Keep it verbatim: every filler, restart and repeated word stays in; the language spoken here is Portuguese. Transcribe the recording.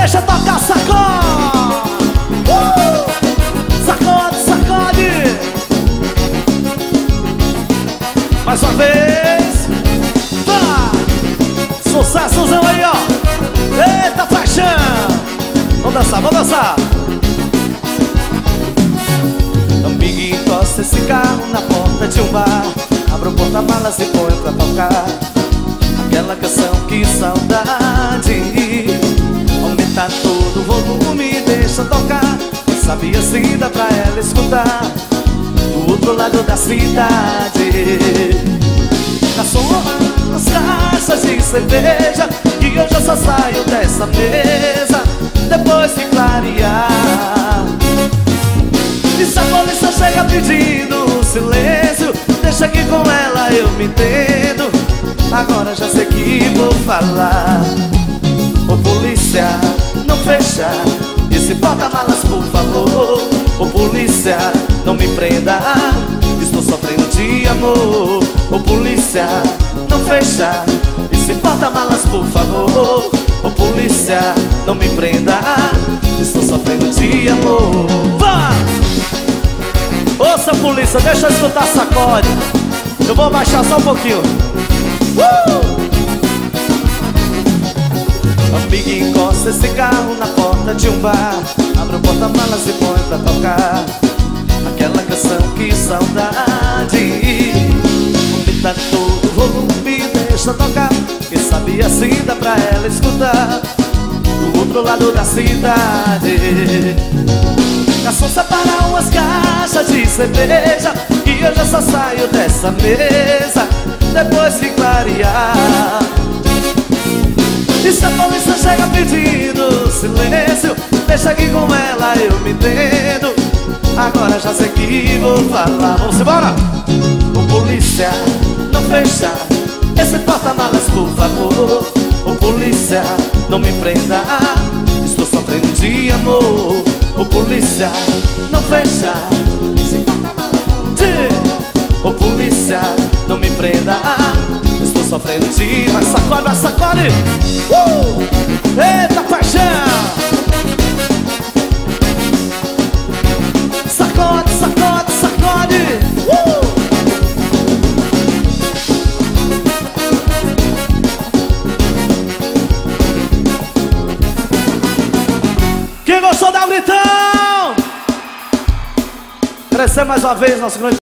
Deixa tocar, sacode. uh! Sacode, sacode. Mais uma vez. Tá. Sucessozão aí, ó. Eita, paixão. Vamos dançar, vamos dançar. Amiga, encosta esse carro na porta de um bar. Abra o porta-malas e põe pra tocar aquela canção, que saudade. Aumenta todo o volume e deixa tocar. Quem sabia se dá pra ela escutar do outro lado da cidade. Garçom, as caixas de cerveja, que hoje eu só saio dessa mesa depois de clarear. E se a polícia chega pedindo silêncio, deixa que com ela eu me entendo. Agora já sei que vou falar. Ô polícia, não fecha esse porta-malas, por favor. Ô polícia, não me prenda, estou sofrendo de amor. Ô polícia, não fecha esse porta-malas, por favor. Ô polícia, não me prenda, estou sofrendo de amor. Vá! Ouça, polícia, deixa eu escutar, sacode. Eu vou baixar só um pouquinho. uh! Amiga, encosta esse carro na porta de um bar. Abre o porta-malas e põe pra tocar aquela canção, que saudade. Aumenta todo o volume e deixa tocar. Quem sabia se dá pra ela escutar do outro lado da cidade. Garçom, separa umas caixas de cerveja, e eu já só saio dessa mesa depois de clarear. E se a polícia chega pedindo silêncio, deixa que com ela eu me entendo. Agora já sei que vou falar. Vamos embora! Ô polícia, não fecha esse porta-malas, por favor. Ô polícia, não me prenda, estou sofrendo de amor. Ô polícia, não fecha esse porta-malas. Ô polícia, não me prenda, estou sofrendo de... Vai, sacode, vai, sacode. uh! Eita, paixão. Sacode, sacode, sacode. uh! Quem gostou, dá um gritão. Crescer mais uma vez, nosso grande